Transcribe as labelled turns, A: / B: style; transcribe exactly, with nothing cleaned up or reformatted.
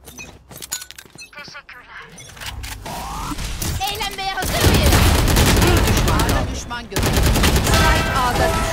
A: Eğlenmeye hazır mıyız? Bir düşman, A'da düşman görüldü. Spike A'da düştü.